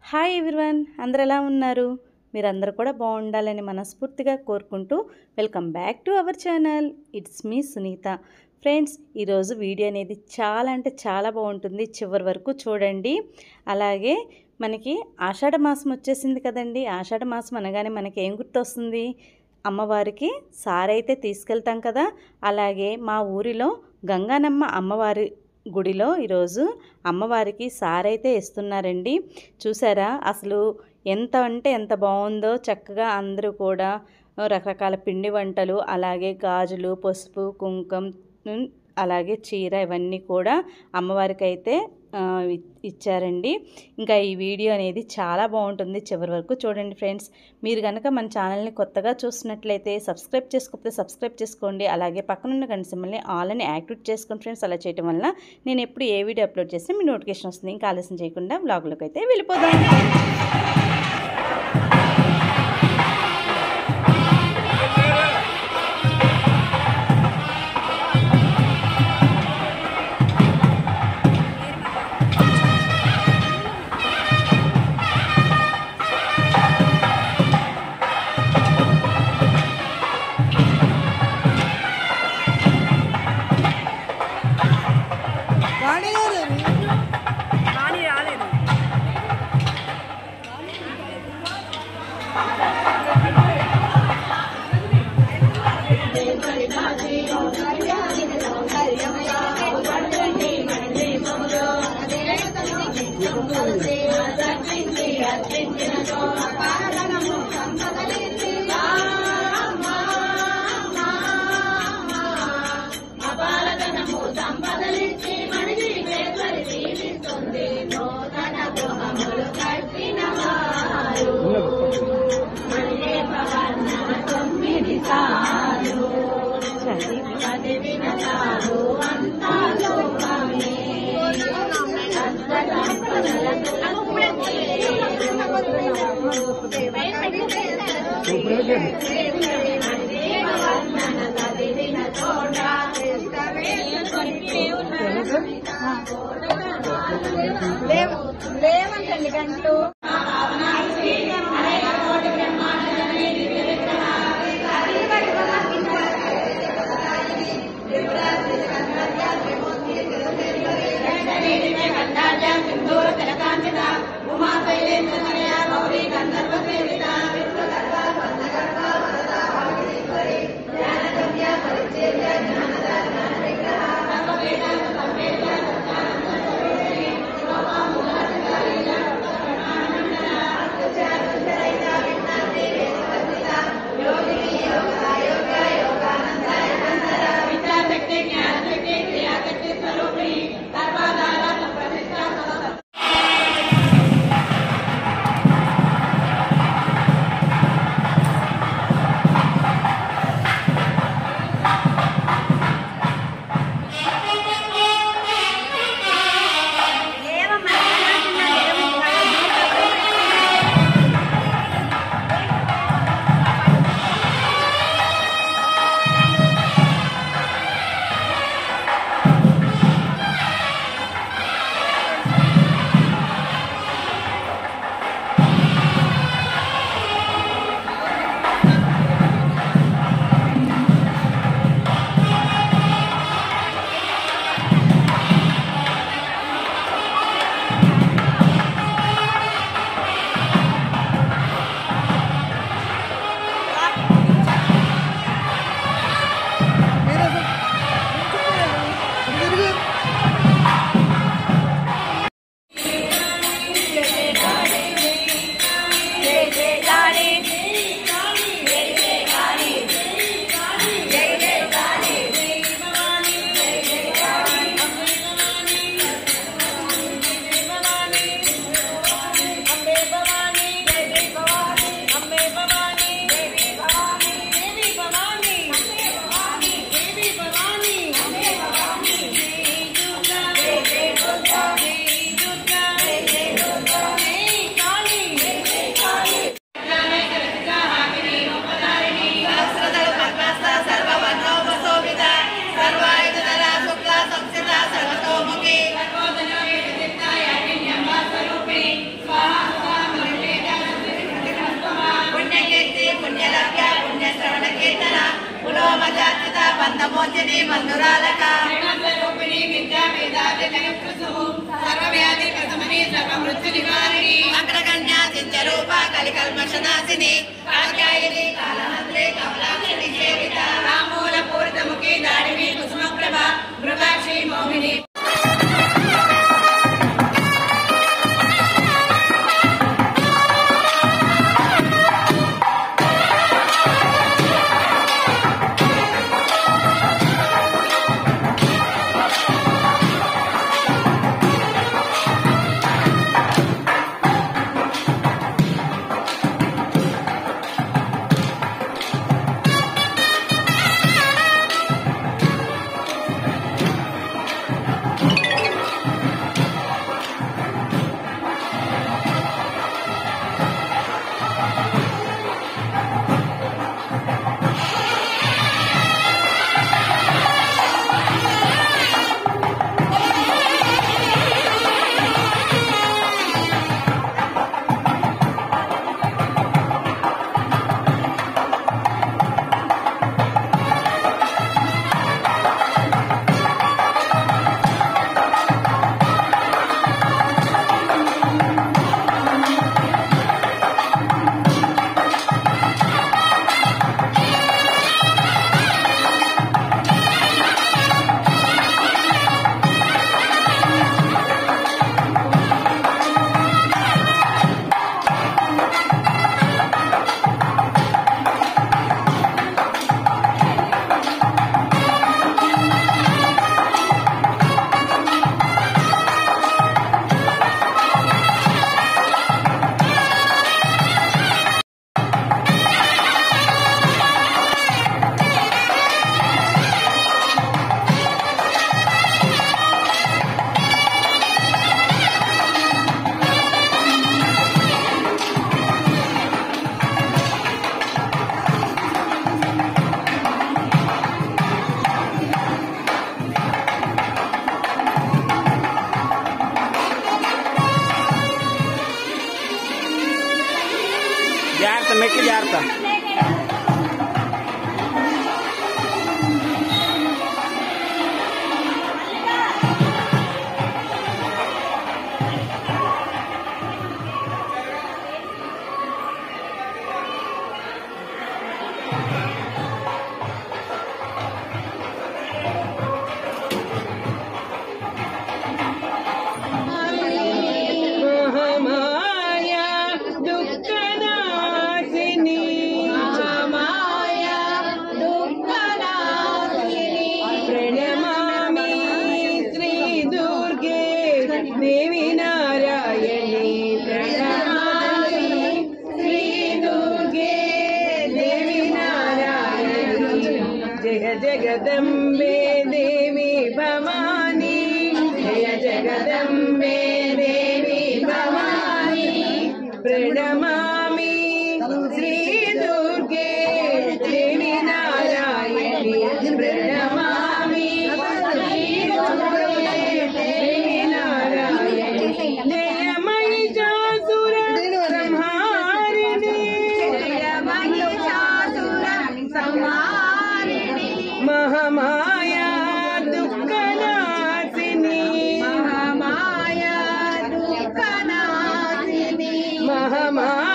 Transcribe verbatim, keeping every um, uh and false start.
Hi everyone, అందరు ఎలా ఉన్నారు? మీరందరూ కూడా బాగుండాలని మనస్ఫూర్తిగా కోరుకుంటూ welcome back to our channel. It's me Sunitha. Friends, ఈరోజు వీడియో అనేది చాలా అంటే చాలా బాగుంటుంది, చివరి వరకు చూడండి. అలాగే మనకి ఆషాఢ మాసం వచ్చేసింది కదండి. ఆషాఢ మాసం అనగానే మనకి ఏం గుర్తొస్తుంది? అమ్మవారికి సారైతే తీసుకెళ్తాం కదా. అలాగే మా ఊరిలో గంగానమ్మ అమ్మవారి గుడిలో ఈరోజు అమ్మవారికి సారైతే ఇస్తున్నారండి. చూసారా అసలు ఎంత అంటే ఎంత బాగుందో. చక్కగా అందరూ కూడా రకరకాల పిండి వంటలు, అలాగే గాజులు, పసుపు, కుంకుమ, అలాగే చీర, ఇవన్నీ కూడా అమ్మవారికి అయితే ఇచ్చారండి. ఇంకా ఈ వీడియో అనేది చాలా బాగుంటుంది, చివరి వరకు చూడండి ఫ్రెండ్స్. మీరు కనుక మన ఛానల్ని కొత్తగా చూసినట్లయితే సబ్స్క్రైబ్ చేసుకోకపోతే సబ్స్క్రైబ్ చేసుకోండి. అలాగే పక్కనున్న గంట సింబల్ని ఆల్ అని యాక్టివేట్ చేసుకోండి ఫ్రెండ్స్. అలా చేయడం వల్ల నేను ఎప్పుడు ఏ వీడియో అప్లోడ్ చేసినా మీ నోటిఫికేషన్ వస్తుంది. ఇంకా ఆలస్యం చేయకుండా వ్లాగ్లోకి అయితే వెళ్ళిపోదాం. లేవంటండి గంటలు శ్రీ బంధురాలక స్వరూపిణి విద్యా వేదాది జగత్ప్రసూ సర్వవ్యాధి ప్రశమని సర్వమృత్యు నివారిణి అగ్రగణ్యా సిద్ధరూప కలికల్మషనాశిని కాత్యాయని కాలహంత్రి కమలాక్షి సేవిత రామూల పూరితముఖి దాడిని కుసుమప్రభ మృగాక్షి మోహిని జాగ్రత్త మెక్కి జాగ్రత్త देवी नारायणी प्रणमामि श्री दुर्गे देवी नारायणी जय जगदम्बे देवी भवानी जय जगदम्बे देवी भवानी प्रणमामि श्री दुर्गे देवी नारायणी प्रणमामि श्री दुर्गे देवी नारायणी जय महिषासुर संहारिणी जय महिषासुर संहारिणी महामाया दुःखनाशिनी महामाया दुःखनाशिनी महामाया